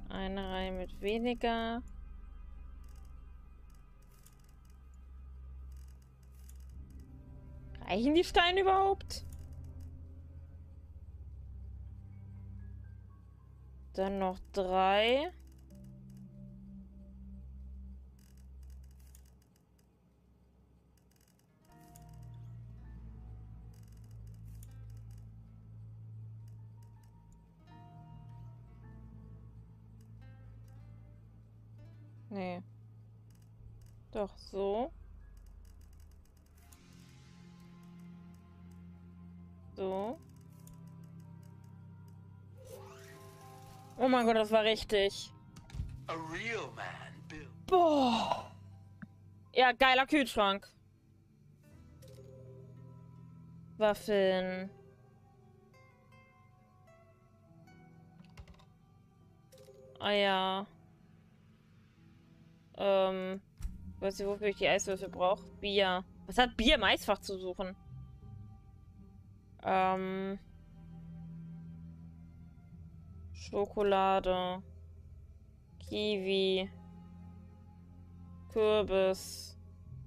Eine Reihe mit weniger. Reichen die Steine überhaupt? Dann noch 3. Nee. Doch, so. So. Oh mein Gott, das war richtig. A real man built. Boah. Ja, geiler Kühlschrank. Waffeln. Eier. Weißt du, wofür ich die Eiswürfel brauche? Bier. Was hat Bier im Eisfach zu suchen? Schokolade. Kiwi. Kürbis.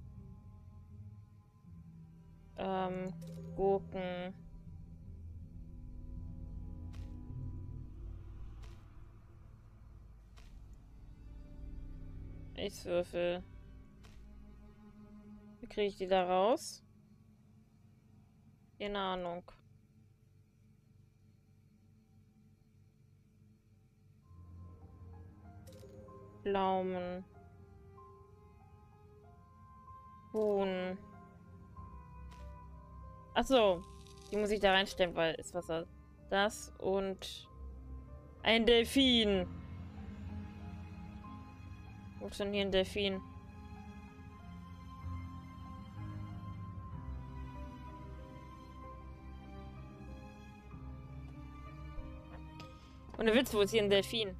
Gurken. Eiswürfel. Wie kriege ich die da raus? Keine Ahnung. Pflaumen. Huhn. Achso. Die muss ich da reinstellen, weil ist Wasser. Das und ein Delfin. Wo ist denn hier ein Delfin? Ohne Witz, wo ist hier ein Delfin?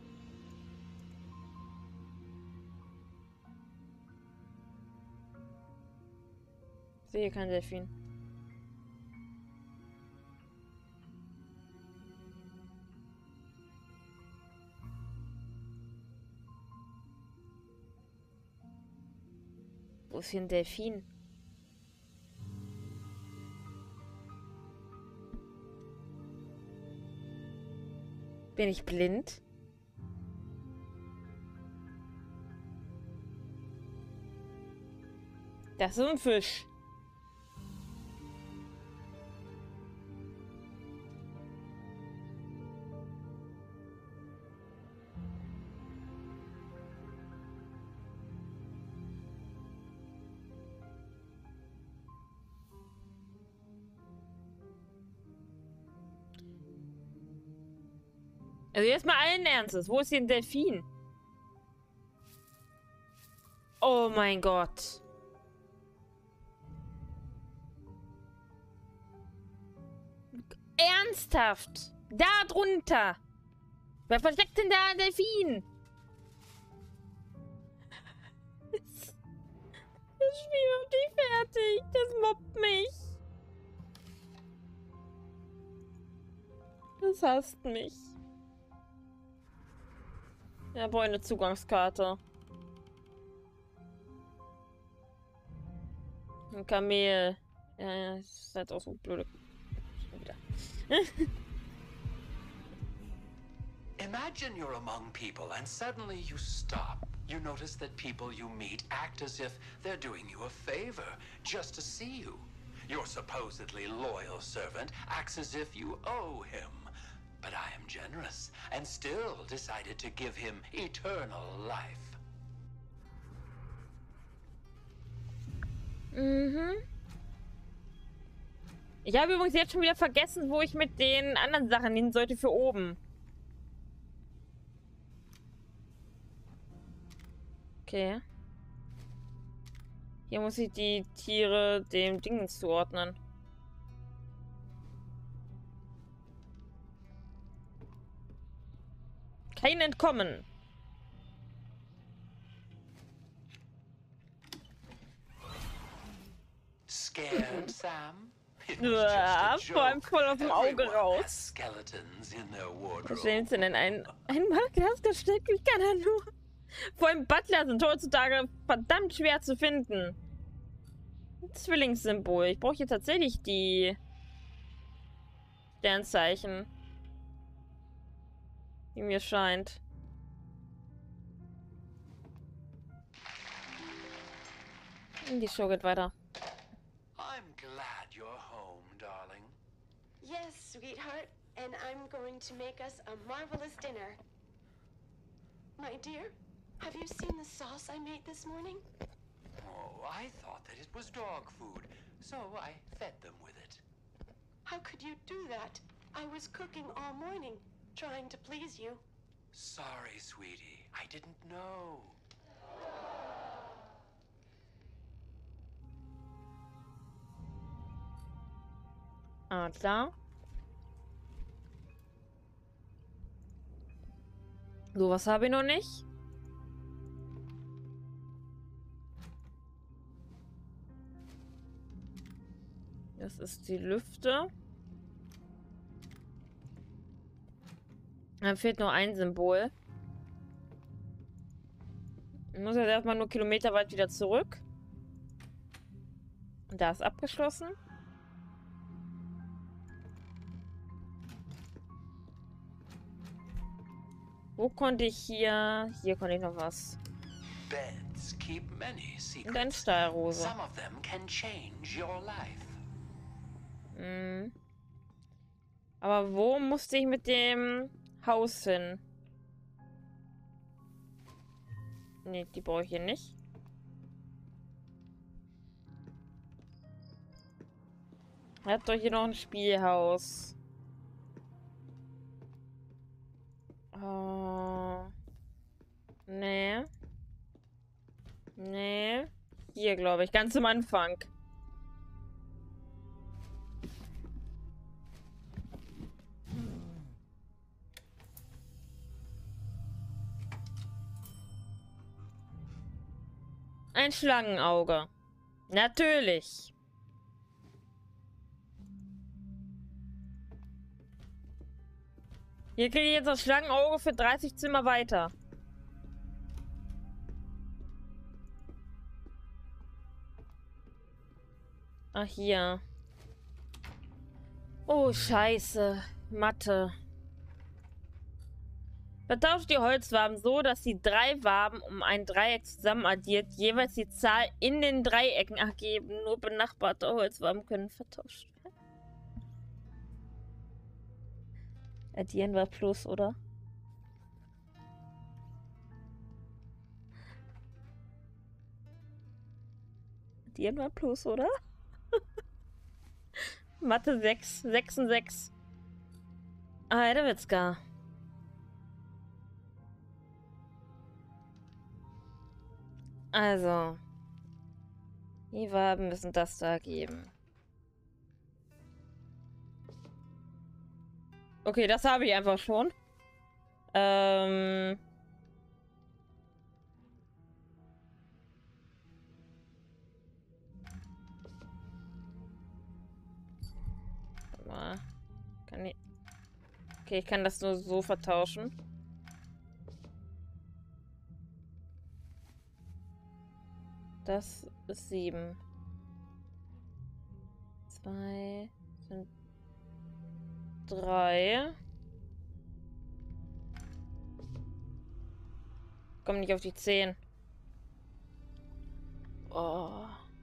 Ich sehe hier keinen Delfin. Wo ist hier ein Delfin? Bin ich blind? Das ist ein Fisch. Also jetzt mal allen Ernstes. Wo ist hier ein Delfin? Oh mein Gott. Ernsthaft? Da drunter. Wer versteckt denn da ein Delfin? Das Spiel macht mich fertig. Das mobbt mich. Das hasst mich. Ja, brauche eine Zugangskarte. Ein Kamel. Ja, das ist halt auch so blöde. Schon wieder. Imagine you're among people and suddenly you stop. You notice that people you meet act as if they're doing you a favor just to see you. Your supposedly loyal servant acts as if you owe him. But I am generous and still decided to give him eternal life. Mhm. Ich habe übrigens jetzt schon wieder vergessen, wo ich mit den anderen Sachen hin sollte für oben. Okay. Hier muss ich die Tiere dem Dingens zuordnen. Kein Entkommen. Scared, Sam? It was just a Vor allem joke. voll aus dem Auge Everyone has was skeletons in their nehmen Sie wardrobe. denn ein Mark gesteckt? Wie kann er nur? Vor allem Butler sind heutzutage verdammt schwer zu finden. Ein Zwillingssymbol. Ich brauche hier tatsächlich die Sternzeichen. Wie mir scheint. Die Show geht weiter. I'm glad you're home, darling. Yes, sweetheart, and I'm going to make us a marvelous dinner. My dear, have you seen the sauce I made this morning? Oh, I thought that it was dog food, so I fed them with it. How could you do that? I was cooking all morning, trying to please you. Sorry, sweetie. I didn't know. Ah, klar. So, was habe ich noch nicht? Das ist die Lüfte. Dann fehlt noch ein Symbol. Ich muss jetzt erstmal nur kilometerweit wieder zurück. Und da ist abgeschlossen. Wo konnte ich hier... Hier konnte ich noch was. Beds keep many Und eine secrets. Stahlrose. Some of them can change your life. Mhm. Aber wo musste ich mit dem Haus hin? Ne, die brauche ich hier nicht. Hat doch hier noch ein Spielhaus. Nee. Nee. Hier, glaube ich. Ganz am Anfang. Ein Schlangenauge. Natürlich. Hier kriege ich jetzt das Schlangenauge für 30 Zimmer weiter. Ach, hier. Oh, scheiße. Mathe. Vertauscht die Holzwaben so, dass die drei Waben um ein Dreieck zusammen addiert, jeweils die Zahl in den Dreiecken ergeben. Nur benachbarte Holzwaben können vertauscht werden. Addieren war Plus, oder? Addieren war Plus, oder? Mathe 6, 6 und 6. Ah, da wird's gar. Also. Die Waben müssen das da geben. Okay, das habe ich einfach schon. Warte mal. Kann ich... Okay, ich kann das nur so vertauschen. Das ist 7. 2 sind 3. Komm nicht auf die 10. Oh.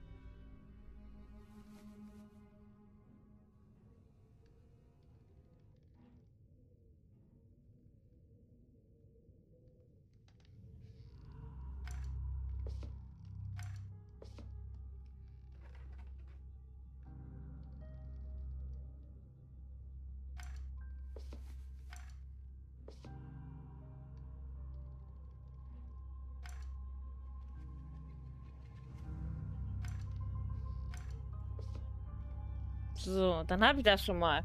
So, dann habe ich das schon mal.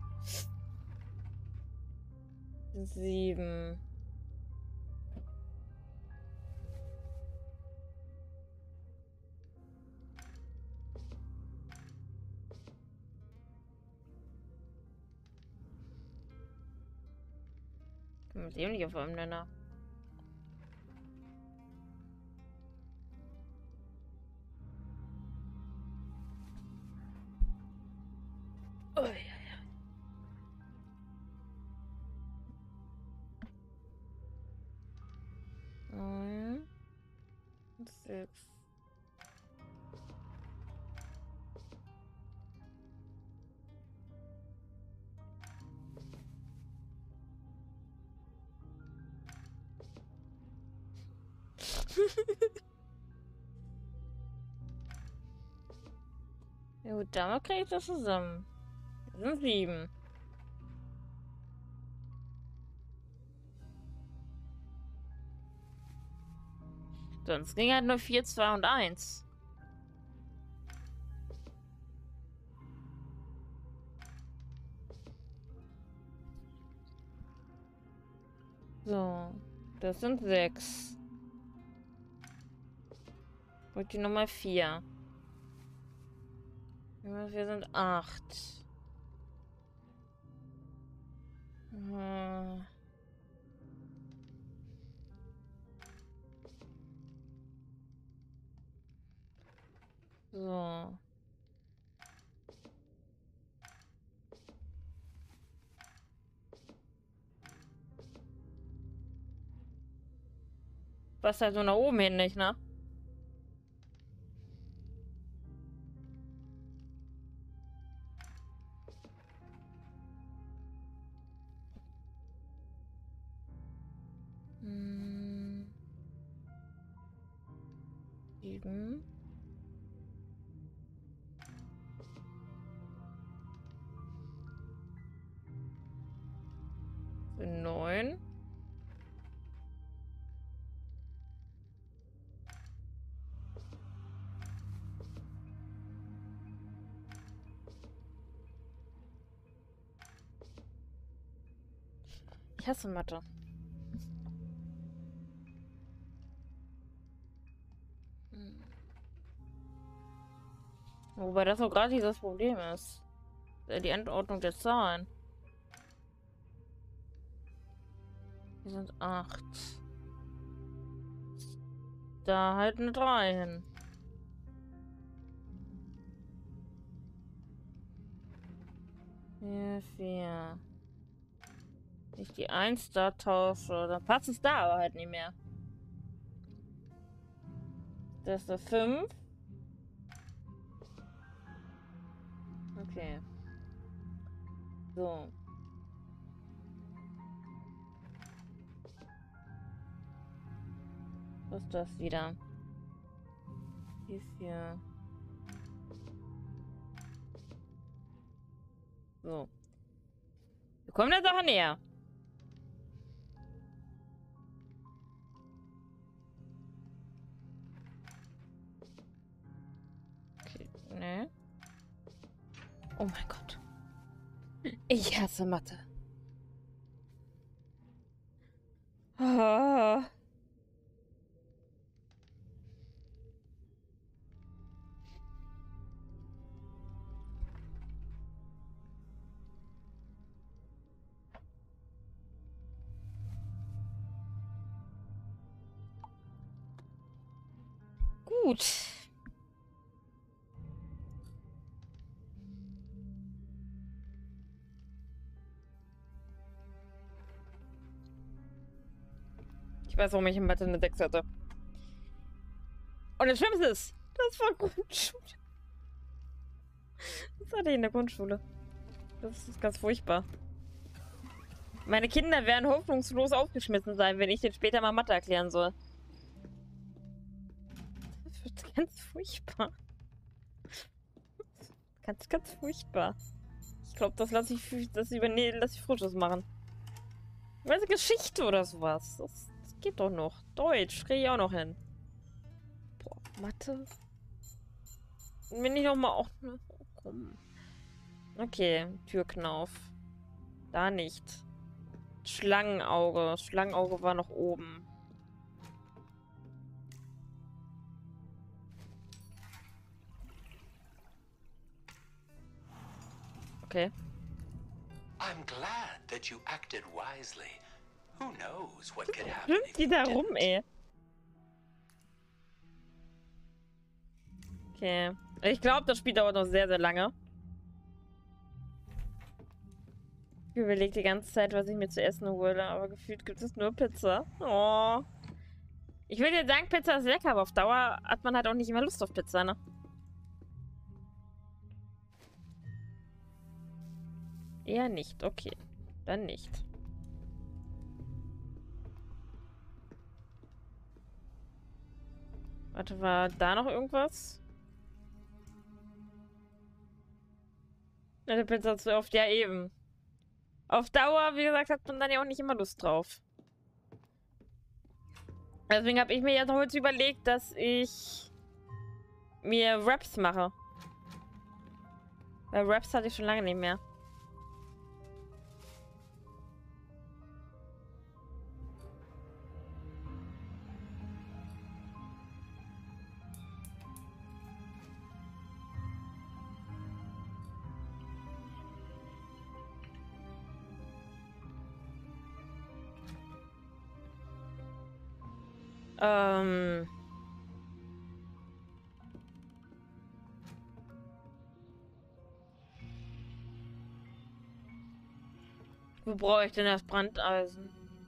7. Mit dem nicht auf einem Nenner. Oh, ja. 9, 6. Ja gut, damit kriege ich das zusammen. Das sind 7. Sonst ging halt nur 4, 2 und 1. So, das sind 6. Und die Nummer 4. Nummer 4 sind 8. So. Was halt so nach oben hin nicht, ne? Hm. 7. 9. Ich hasse Mathe. Wobei das noch gerade dieses Problem ist. Die Endordnung der Zahlen. Hier sind 8. Da halt eine 3 hin. Hier 4. Wenn ich die 1 da tausche, dann passt es da aber halt nicht mehr. Das ist eine 5. Okay. So. Was ist das wieder? Hier ist hier. So. Wir kommen der Sache näher. Okay, ne? Oh mein Gott. Ich hasse Mathe. Ah. Gut. Ich weiß, warum ich in Mathe eine 6 hatte. Und das Schlimmste ist, das war Grundschule. Das hatte ich in der Grundschule. Das ist ganz furchtbar. Meine Kinder werden hoffnungslos aufgeschmissen sein, wenn ich denen später mal Mathe erklären soll. Das wird ganz furchtbar. Ganz, ganz furchtbar. Ich glaube, das lasse ich Fotos machen. Weißt du, Geschichte oder sowas. Das geht doch noch. Deutsch kriege ich auch noch hin. Boah, Mathe. Wenn ich noch mal auch... Oh, komm. Okay, Türknauf. Da nicht. Schlangenauge. Schlangenauge war noch oben. Okay. I'm glad that you acted wisely. Who knows what could happen Schwimmt if die you da didn't. rum, ey. Okay. Ich glaube, das Spiel dauert noch sehr, sehr lange. Ich überlege die ganze Zeit, was ich mir zu essen hole, aber gefühlt gibt es nur Pizza. Oh. Ich will dir sagen, Pizza ist lecker, aber auf Dauer hat man halt auch nicht immer Lust auf Pizza, ne? Eher nicht, okay. Dann nicht. Warte, war da noch irgendwas? Eine Pizza zu oft, ja eben. Auf Dauer, wie gesagt, hat man dann ja auch nicht immer Lust drauf. Deswegen habe ich mir jetzt heute überlegt, dass ich mir Wraps mache. Weil Wraps hatte ich schon lange nicht mehr. Wo brauche ich denn das Brandeisen?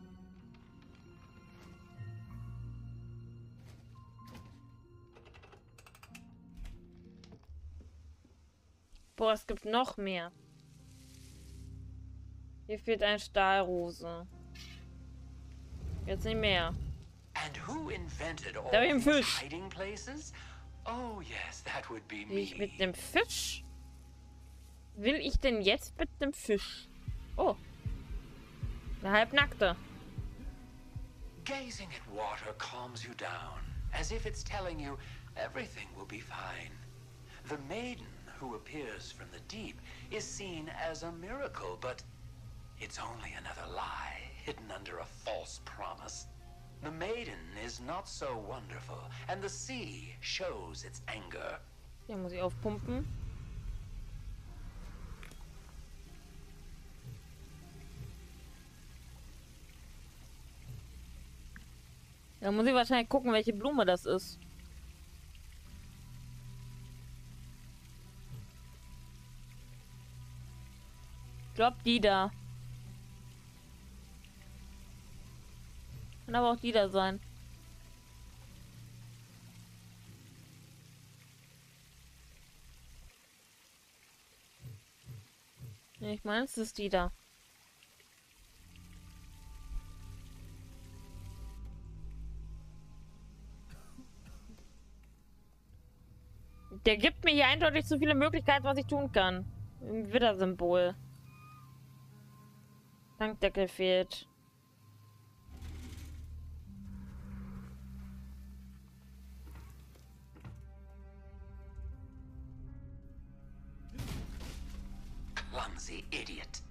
Boah, es gibt noch mehr. Hier fehlt eine Stahlrose. Jetzt nicht mehr. And who invented all Da hab ich einen these Fisch. hiding places? Oh yes, that would be Will ich mit me. dem Fisch? Will ich denn jetzt mit dem Fisch? Oh. Eine halbnackte. Gazing at water calms you down, as if it's telling you everything will be fine. The maiden who appears from the deep is seen as a miracle, but it's only another lie hidden under a false promise. The maiden is not so wonderful, and the sea shows its anger. Hier muss ich aufpumpen. Da muss ich wahrscheinlich gucken, welche Blume das ist. Ich glaube, die da. Kann aber auch die da sein. Nee, ich meine, es ist die da. Der gibt mir hier eindeutig zu viele Möglichkeiten, was ich tun kann. Ein Widder-Symbol. Tankdeckel fehlt. Clumsy idiot.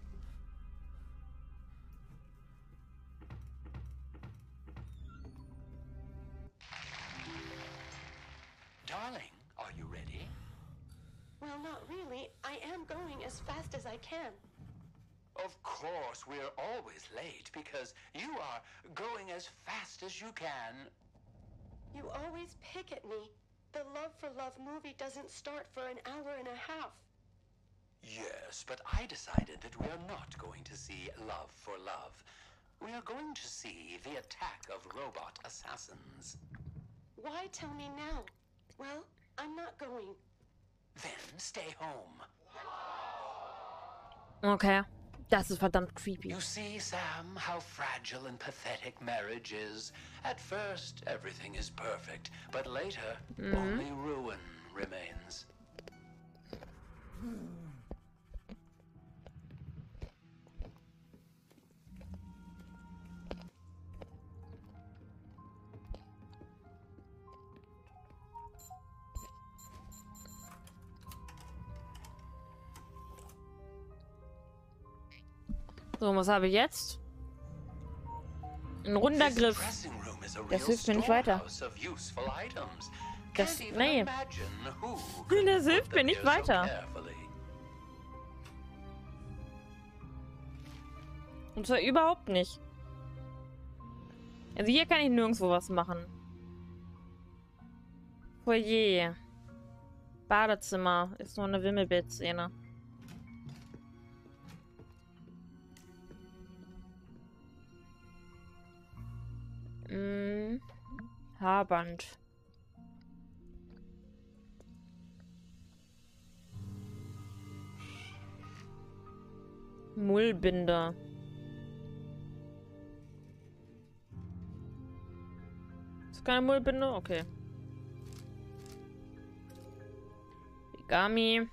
Darling, are you ready? Well, not really. I am going as fast as I can. Of course, we're always late because you are going as fast as you can. You always pick at me. The Love for Love movie doesn't start for an hour and a half. Yes, but I decided that we are not going to see Love for Love. We are going to see the attack of robot assassins. Why tell me now? Well, I'm not going. Then stay home. Okay. Das ist verdammt creepy. You see, Sam, how fragile and pathetic marriage is. At first, everything is perfect, but later, only ruin remains. So, was habe ich jetzt? Ein runder This Griff. dressing room is a Das real hilft mir nicht weiter. storehouse of useful items. Das- Can't even nee. imagine who could Das put hilft mir them nicht here so weiter. carefully. Und zwar überhaupt nicht. Also hier kann ich nirgendwo was machen. Foyer. Badezimmer. Ist nur eine Wimmelbildszene. Haarband. Mullbinder. Ist keine Mullbinde? Okay. Origami.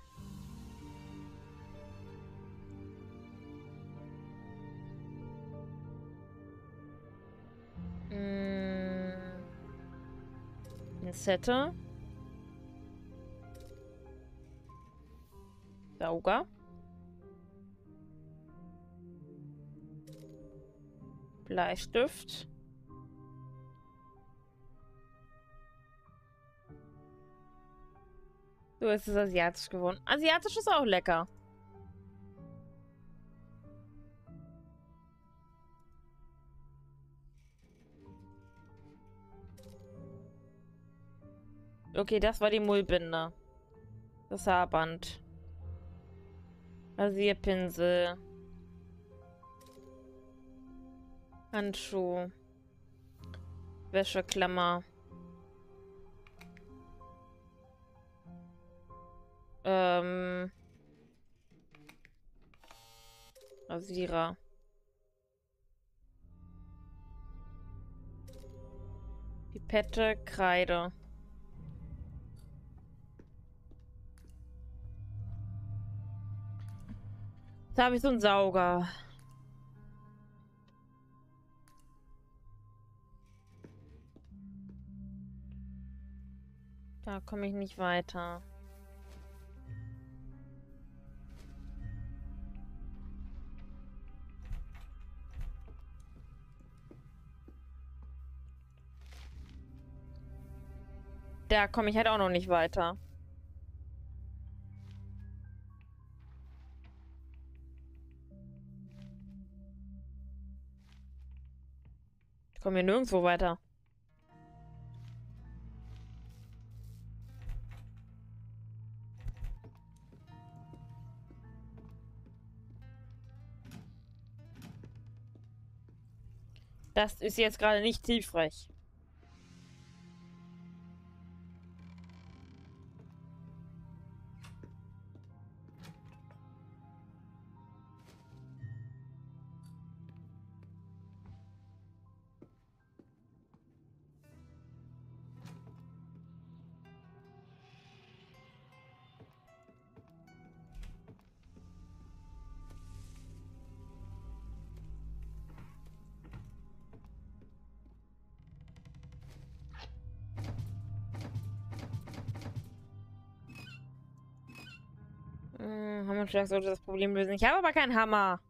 Pinzette. Sauger. Bleistift. So, ist es asiatisch geworden. Asiatisch ist auch lecker. Okay, das war die Mullbinde. Das Haarband. Rasierpinsel. Handschuh. Wäscheklammer. Rasierer. Pipette, Kreide. Da habe ich so einen Sauger. Da komme ich nicht weiter. Da komme ich halt auch noch nicht weiter. Ich komme hier nirgendwo weiter. Das ist jetzt gerade nicht hilfreich. Hammerschlag sollte das Problem lösen. Ich habe aber keinen Hammer.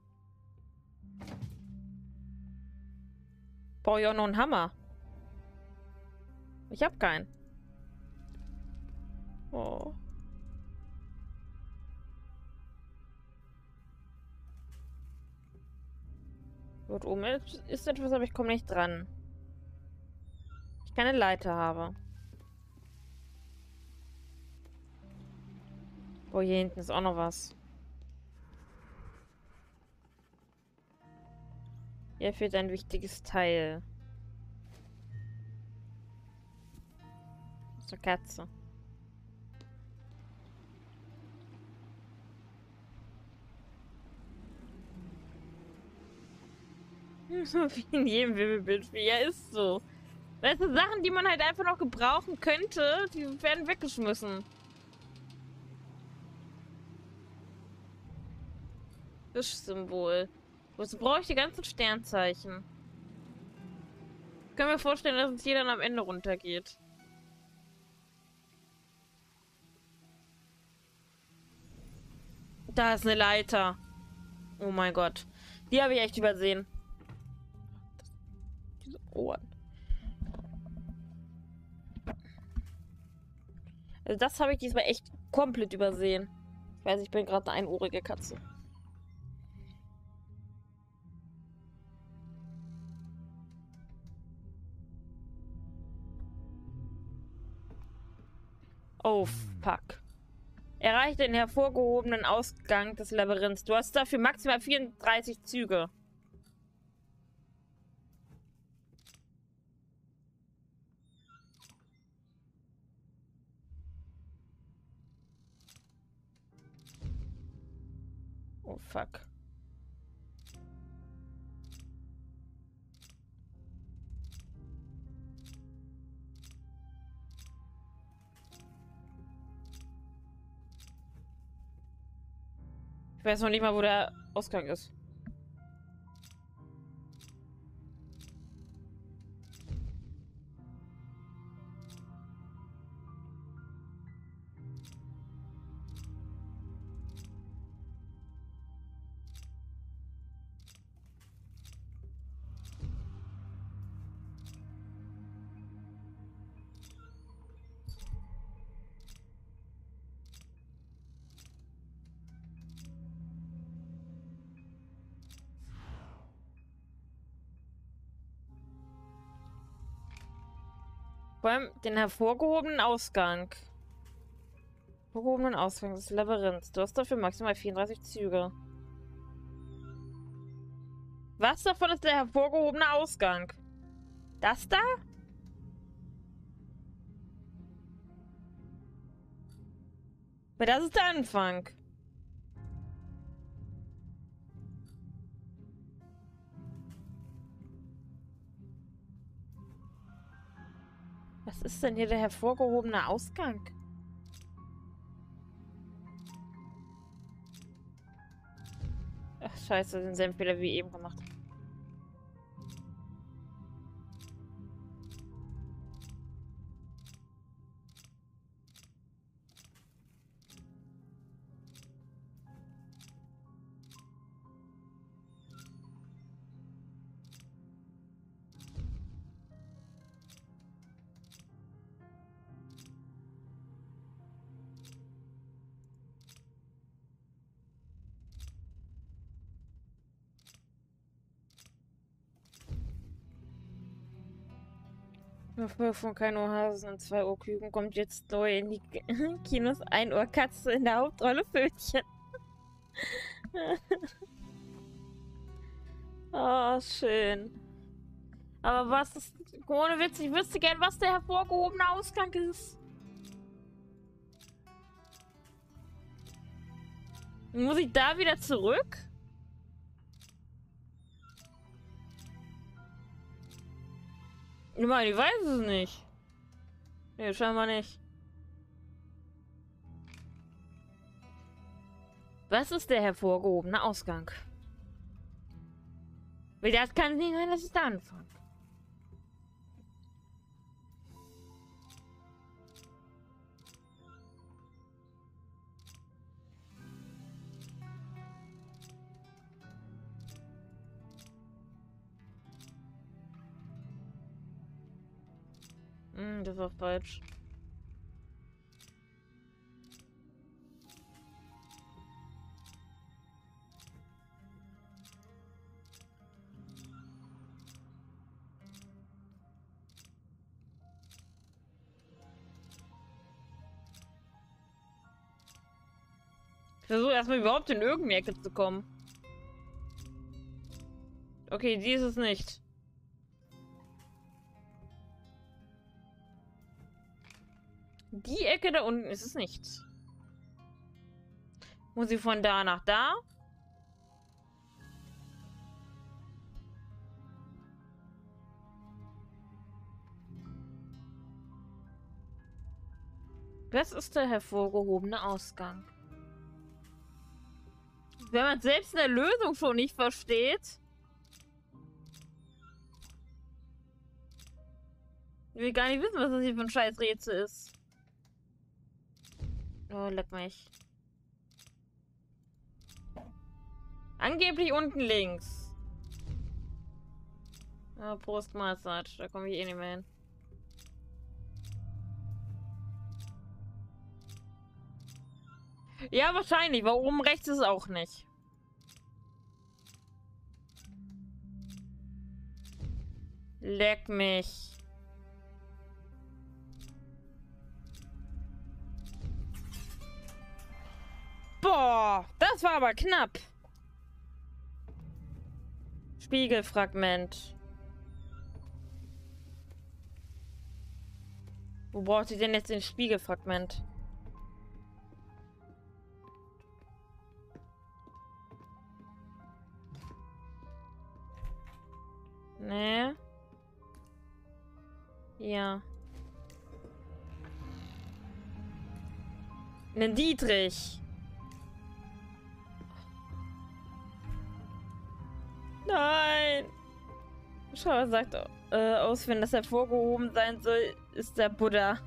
Brauche ich auch noch einen Hammer? Ich habe keinen. Oh. Dort oben ist etwas, aber ich komme nicht dran. Ich keine Leiter habe. Oh, hier hinten ist auch noch was. Hier fehlt ein wichtiges Teil. Das ist eine Katze. So wie in jedem Wimmelbildspiel. Ja, ist so. Weißt du, Sachen, die man halt einfach noch gebrauchen könnte, die werden weggeschmissen. Fischsymbol. Wozu brauche ich die ganzen Sternzeichen? Ich kann mir vorstellen, dass es hier dann am Ende runtergeht. Da ist eine Leiter. Oh mein Gott. Die habe ich echt übersehen. Diese Ohren. Also das habe ich diesmal echt komplett übersehen. Ich weiß, ich bin gerade eine einohrige Katze. Oh, fuck. Erreiche den hervorgehobenen Ausgang des Labyrinths. Du hast dafür maximal 34 Züge. Oh, fuck. Ich weiß noch nicht mal, wo der Ausgang ist. Vor allem den hervorgehobenen Ausgang. Hervorgehobenen Ausgang des Labyrinths. Du hast dafür maximal 34 Züge. Was davon ist der hervorgehobene Ausgang? Das da? Weil das ist der Anfang. Was ist denn hier der hervorgehobene Ausgang? Ach, scheiße, denselben Fehler wie eben gemacht. Von kein Ohrhasen und 2 Ohrküken kommt jetzt neu in die Kinos. 1 Ohrkatze in der Hauptrolle Pfötchen. Oh, schön. Aber was ist... Ohne Witz, ich wüsste gern, was der hervorgehobene Ausgang ist. Muss ich da wieder zurück? Ich meine, ich weiß es nicht. Nee, scheinbar nicht. Was ist der hervorgehobene Ausgang? Weil das kann nicht sein, dass ich da anfange. Das war falsch. Ich versuche erstmal überhaupt in irgendeine Ecke zu kommen. Okay, die ist es nicht. Die Ecke da unten ist es nicht. Muss ich von da nach da? Das ist der hervorgehobene Ausgang. Wenn man selbst eine Lösung schon nicht versteht. Ich will gar nicht wissen, was das hier für ein scheiß Rätsel ist. Oh, leck mich. Angeblich unten links. Ja, Prost Mahlzeit. Da komme ich eh nicht mehr hin. Ja, wahrscheinlich. Weil oben rechts ist es auch nicht. Leck mich. Boah, das war aber knapp. Spiegelfragment. Wo braucht ihr denn jetzt den Spiegelfragment? Nee. Ja. Einen Dietrich. Nein. Schau, sagt aus, wenn das hervorgehoben sein soll, ist der Buddha.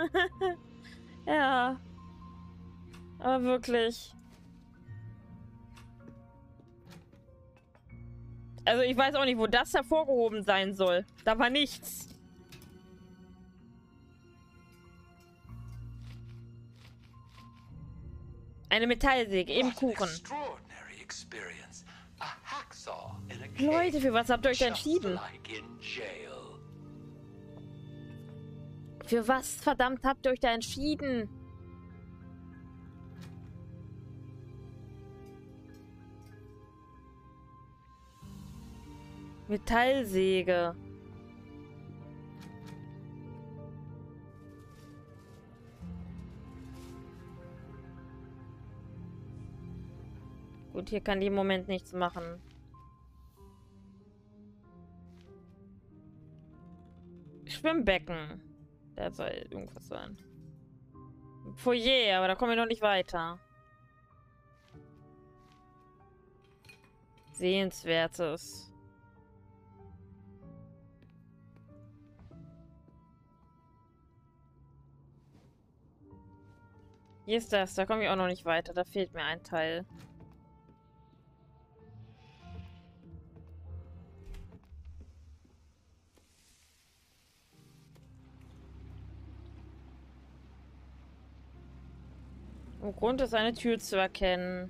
Ja. Aber wirklich. Also ich weiß auch nicht, wo das hervorgehoben sein soll. Da war nichts. Eine Metallsäge im Kuchen. Leute, für was habt ihr euch da entschieden? Für was verdammt habt ihr euch da entschieden? Metallsäge. Gut, hier kann die im Moment nichts machen. Schwimmbecken. Da soll irgendwas sein. Foyer, aber da kommen wir noch nicht weiter. Sehenswertes. Hier ist das, da komme ich auch noch nicht weiter. Da fehlt mir ein Teil. Im Grund ist eine Tür zu erkennen.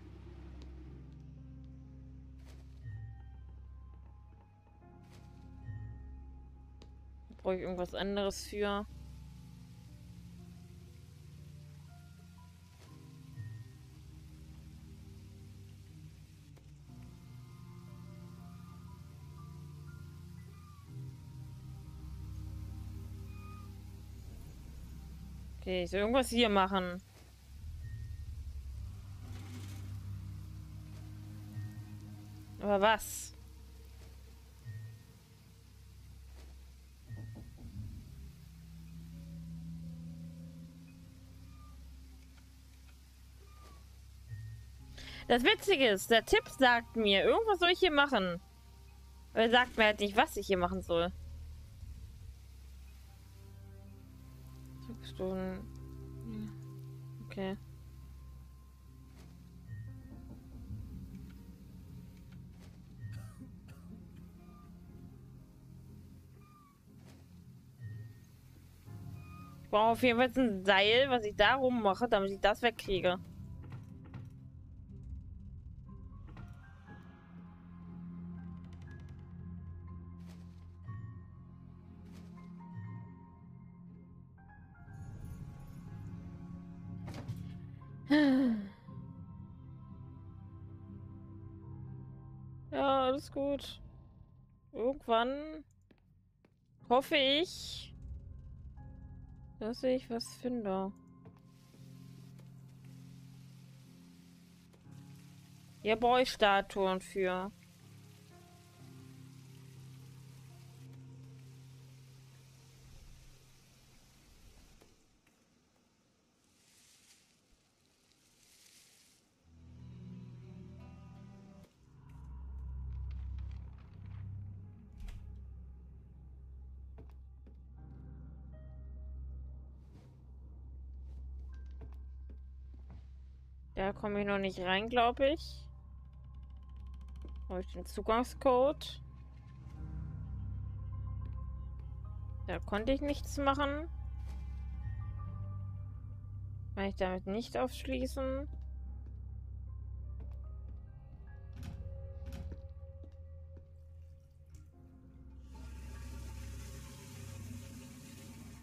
Brauche ich irgendwas anderes für? Okay, ich soll irgendwas hier machen. Aber was? Das Witzige ist, der Tipp sagt mir, irgendwas soll ich hier machen. Aber er sagt mir halt nicht, was ich hier machen soll. Zugstunden. Okay. Ich brauche auf jeden Fall ein Seil, was ich da rummache, damit ich das wegkriege. Ja, alles gut. Irgendwann hoffe ich, dass ich was finde. Hier brauche ich Statuen für. Da komme ich noch nicht rein, glaube ich. Habe ich den Zugangscode? Da konnte ich nichts machen. Kann ich damit nicht aufschließen?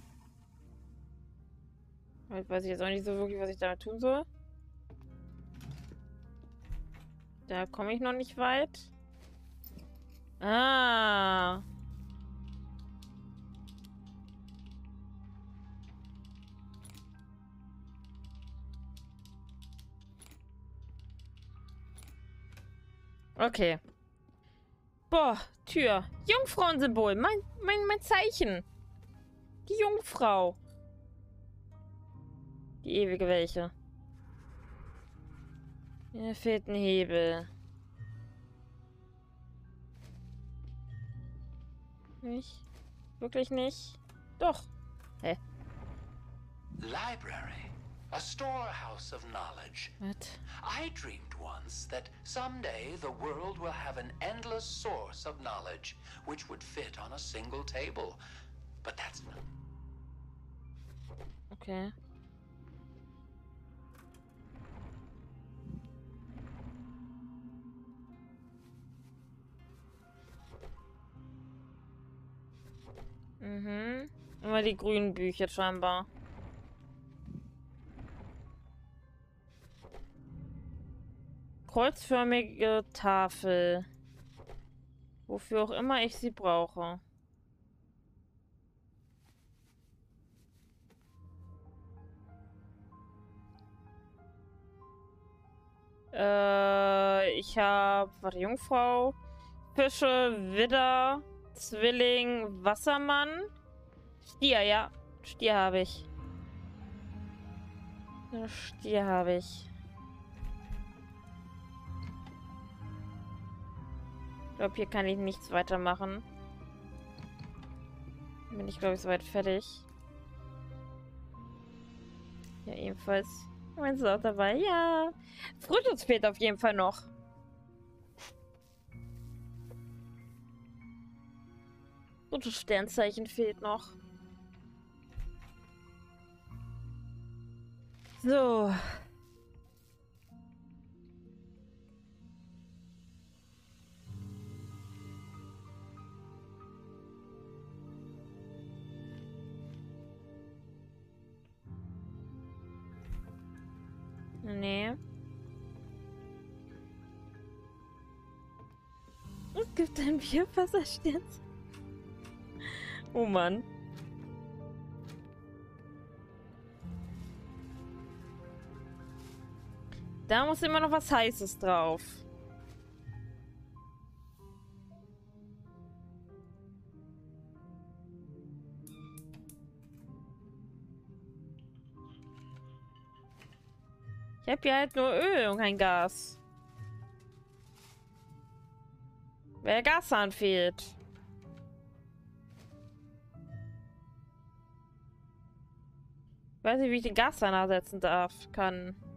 Weiß ich jetzt auch nicht so wirklich, was ich damit tun soll. Da komme ich noch nicht weit. Ah. Okay. Boah, Tür. Jungfrauensymbol. Mein Zeichen. Die Jungfrau. Die ewige welche. Mir fehlt ein Hebel. Nicht? Wirklich nicht? Doch. Hä? Library. A storehouse of knowledge. Was? I dreamed once that someday the world will have an endless source of knowledge which would fit on a single table. But that's not. Okay. Mhm. Immer die grünen Bücher scheinbar. Kreuzförmige Tafel. Wofür auch immer ich sie brauche. Ich habe, warte, Jungfrau, Fische, Widder, Zwilling, Wassermann, Stier, ja. Stier habe ich. Ja, Stier habe ich. Ich glaube, hier kann ich nichts weitermachen. Bin ich, glaube ich, soweit fertig. Ja, ebenfalls. Meinst du auch dabei? Ja. Frühstück fehlt auf jeden Fall noch. Gutes Sternzeichen fehlt noch. So. Nee. Es gibt ein Bierwasserstern. Oh Mann. Da muss immer noch was Heißes drauf. Ich habe hier halt nur Öl und kein Gas. Weil der Gashahn fehlt. Ich weiß nicht, wie ich den Gashahn ersetzen kann.